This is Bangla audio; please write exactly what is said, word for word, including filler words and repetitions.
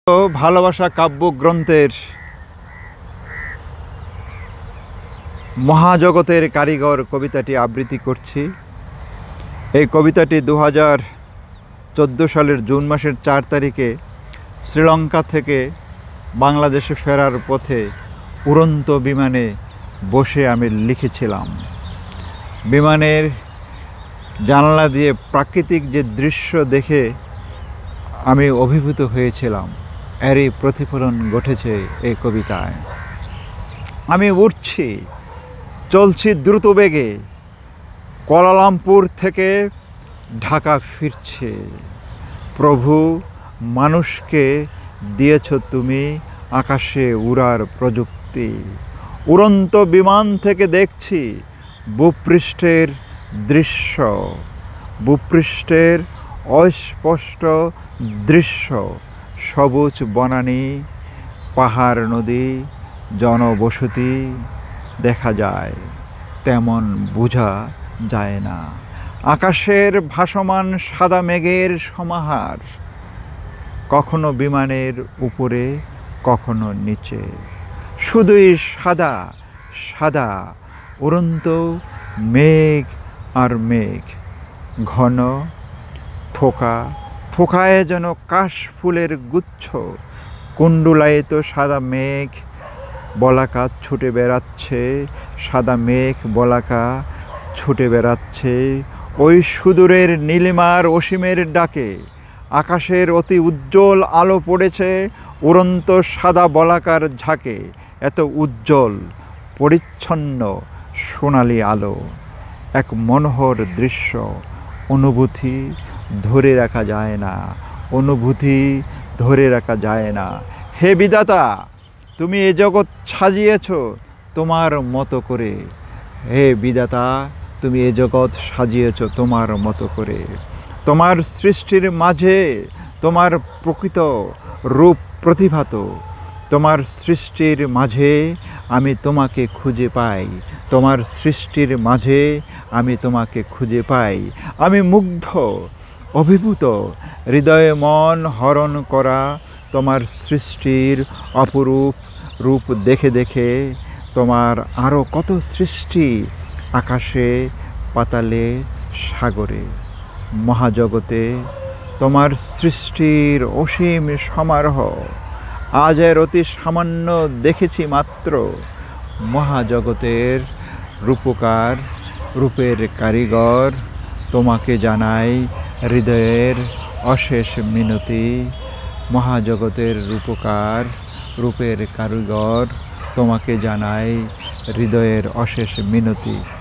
তো ভালোবাসা কাব্যগ্রন্থের মহাজগতের কারিগর কবিতাটি আবৃত্তি করছি। এই কবিতাটি দু হাজার চোদ্দো সালের জুন মাসের চার তারিখে শ্রীলঙ্কা থেকে বাংলাদেশে ফেরার পথে উড়ন্ত বিমানে বসে আমি লিখেছিলাম। বিমানের জানালা দিয়ে প্রাকৃতিক যে দৃশ্য দেখে আমি অভিভূত হয়েছিলাম, এরই প্রতিফলন ঘটেছে এই কবিতায়। আমি উঠছি, চলছি দ্রুত বেগে, কুয়ালালামপুর থেকে ঢাকা ফিরছে। প্রভু, মানুষকে দিয়েছ তুমি আকাশে উড়ার প্রযুক্তি। উড়ন্ত বিমান থেকে দেখছি ভূপৃষ্ঠের দৃশ্য, ভূপৃষ্ঠের অস্পষ্ট দৃশ্য। সবুজ বনানী, পাহাড়, নদী, জনবসতি দেখা যায়, তেমন বোঝা যায় না। আকাশের ভাসমান সাদা মেঘের সমাহার, কখনো বিমানের উপরে, কখনো নিচে। শুধুই সাদা সাদা উড়ন্ত মেঘ আর মেঘ, ঘন থোকা থোকায় যেন কাশ ফুলের গুচ্ছ। কুণ্ডুলায়িত সাদা মেঘ বলাকা ছুটে বেড়াচ্ছে, সাদা মেঘ বলাকা ছুটে বেড়াচ্ছে ওই সুদূরের নীলিমার অসীমের ডাকে। আকাশের অতি উজ্জ্বল আলো পড়েছে উড়ন্ত সাদা বলাকার ঝাঁকে। এত উজ্জ্বল পরিচ্ছন্ন সোনালি আলো, এক মনোহর দৃশ্য। অনুভূতি ধরে রাখা যায় না, অনুভূতি ধরে রাখা যায় না। হে বিধাতা, তুমি এ জগৎ সাজিয়েছ তোমার মতো করে। হে বিধাতা, তুমি এ জগৎ সাজিয়েছ তোমার মতো করে। তোমার সৃষ্টির মাঝে তোমার প্রকৃত রূপ প্রতিভাত। তোমার সৃষ্টির মাঝে আমি তোমাকে খুঁজে পাই, তোমার সৃষ্টির মাঝে আমি তোমাকে খুঁজে পাই। আমি মুগ্ধ, অভিভূত, হৃদয়ে মন হরণ করা তোমার সৃষ্টির অপরূপ রূপ দেখে দেখে। তোমার আরও কত সৃষ্টি আকাশে, পাতালে, সাগরে, মহাজগতে। তোমার সৃষ্টির অসীম সমারোহ আজ এর অতি সামান্য দেখেছি মাত্র। মহাজগতের রূপকার, রূপের কারিগর, তোমাকে জানাই হৃদয়ের অশেষ মিনতি। মহাজগতের রূপকার, রূপের কারিগর, তোমাকে জানাই হৃদয়ের অশেষ মিনতি।